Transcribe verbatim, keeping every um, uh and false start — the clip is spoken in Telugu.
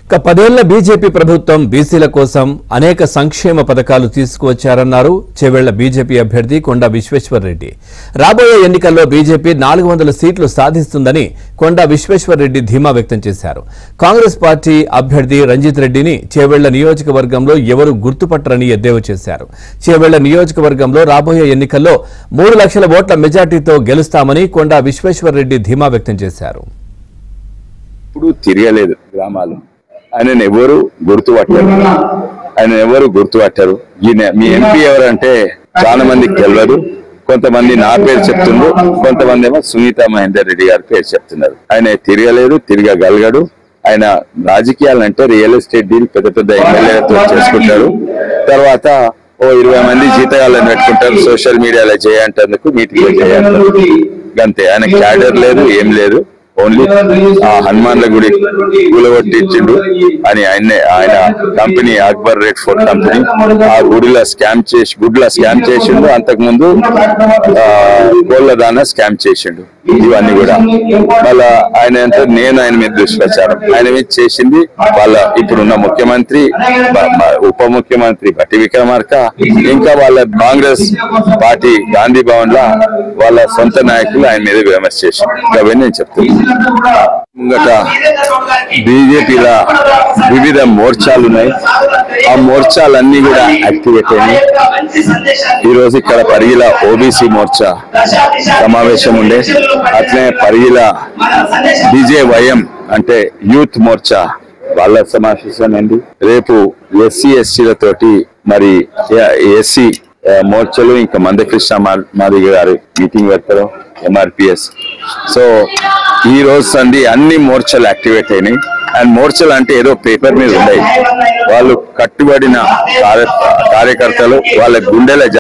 ఇక పదేళ్ల బీజేపీ ప్రభుత్వం బీసీల కోసం అనేక సంక్షేమ పథకాలు తీసుకువచ్చారన్నారు చేవెళ్ల బీజేపీ అభ్యర్థి కొండా విశ్వేశ్వర్రెడ్డి. రాబోయే ఎన్నికల్లో బీజేపీ నాలుగు వందల సీట్లు సాధిస్తుందని కొండా విశ్వేశ్వర్రెడ్డి ధీమా వ్యక్తం చేశారు. కాంగ్రెస్ పార్టీ అభ్యర్థి రంజిత్ రెడ్డిని చేవెళ్ల నియోజకవర్గంలో ఎవరు గుర్తుపట్టరని ఎద్దేవా చేశారు. చేవెళ్ల నియోజకవర్గంలో రాబోయే ఎన్నికల్లో మూడు లక్షల ఓట్ల మెజార్టీతో గెలుస్తామని కొండా విశ్వేశ్వర్రెడ్డి ధీమా వ్యక్తం చేశారు. ఇప్పుడు తిరగలేదు గ్రామాలు, ఆయన ఎవరు గుర్తుపట్టారు ఆయన ఎవరు గుర్తుపట్టారు ఈయన మీ ఎంపీ ఎవరంటే చాలా మందికి తెలియదు. కొంతమంది నా పేరు చెప్తున్నారు, కొంతమంది ఏమో సునీత మహేందర్ రెడ్డి గారి పేరు చెప్తున్నారు. ఆయన తిరగలేదు, తిరగగలగడు. ఆయన రాజకీయాలంటే రియల్ ఎస్టేట్ డీల్ పెద్ద పెద్ద ఎమ్మెల్యేలతో చేసుకుంటారు. తర్వాత ఓ ఇరవై మంది జీతగాళ్ళని పెట్టుకుంటారు, సోషల్ మీడియాలో చేయంటందుకు మీటింగ్లో చేయంటారు. అంతే, ఆయన క్యాడర్ లేదు, ఏం లేదు. ఓన్లీ ఆ హనుమాన్ల గుడి కూలగొట్టించిండు అని ఆయన ఆయన company Akbar red fort company ఆ గుడిలో స్కామ్ చేసి గుడిలో స్కామ్ చేసిండు. అంతకుముందు ఆ కోళ్ల దానా స్కామ్ చేసిండు. ఇవన్నీ కూడా వాళ్ళ ఆయన అంటే నేను ఆయన మీద దుష్ప్రచారం ఆయన మీద చేసింది వాళ్ళ ఇప్పుడున్న ముఖ్యమంత్రి, ఉప ముఖ్యమంత్రి భట్టి విక్రమార్క, ఇంకా వాళ్ళ కాంగ్రెస్ పార్టీ గాంధీ భవన్ లా వాళ్ళ సొంత నాయకులు ఆయన మీద విమర్శ చేసింది. అవన్నీ నేను చెప్తున్నాను. ముంగట బీజేపీలో వివిధ మోర్చాలు ఉన్నాయి. ఆ మోర్చాలన్నీ కూడా యాక్టివేట్ అయినాయి. ఈ రోజు ఇక్కడ పరిగిల ఓబీసీ మోర్చా సమావేశం ఉండే, అట్లనే పరిగిల బీజేవైఎం అంటే యూత్ మోర్చా వాళ్ళ సమావేశం అండి. రేపు ఎస్సీ ఎస్సీలతోటి మరి ఎస్సీ మోర్చలు ఇంకా మందకృష్ణ మాదిగ గారు మీటింగ్ పెడతారు, ఎంఆర్పిఎస్. సో ఈ రోజు సంది అన్ని మోర్చలు యాక్టివేట్ అయినాయి. అండ్ మోర్చలు అంటే ఏదో పేపర్ మీద ఉన్నాయి, వాళ్ళు కట్టుబడిన కార్యకర్తలు వాళ్ళ గుండెల